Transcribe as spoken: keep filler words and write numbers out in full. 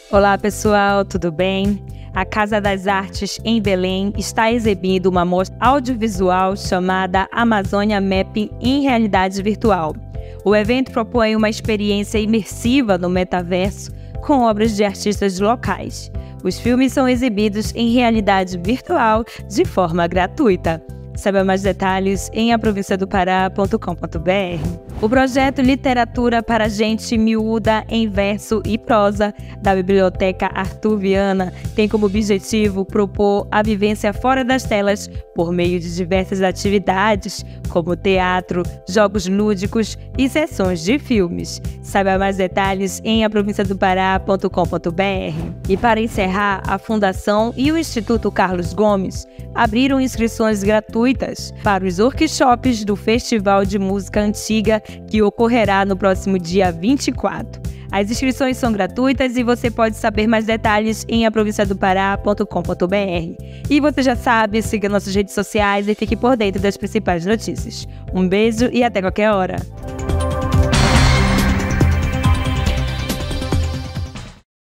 Olá pessoal, tudo bem? A Casa das Artes em Belém está exibindo uma mostra audiovisual chamada Amazônia Mapping em realidade virtual. O evento propõe uma experiência imersiva no metaverso com obras de artistas locais. Os filmes são exibidos em realidade virtual de forma gratuita. Saiba mais detalhes em a província do pará ponto com ponto br. O projeto Literatura para Gente Miúda em Verso e Prosa, da Biblioteca Arthur Viana, tem como objetivo propor a vivência fora das telas por meio de diversas atividades, como teatro, jogos lúdicos e sessões de filmes. Saiba mais detalhes em a província do pará ponto com ponto br. E para encerrar, a Fundação e o Instituto Carlos Gomes abriram inscrições gratuitas para os workshops do Festival de Música Antiga, que ocorrerá no próximo dia vinte e quatro. As inscrições são gratuitas e você pode saber mais detalhes em a província do pará ponto com ponto br. E você já sabe, siga nossas redes sociais e fique por dentro das principais notícias. Um beijo e até qualquer hora!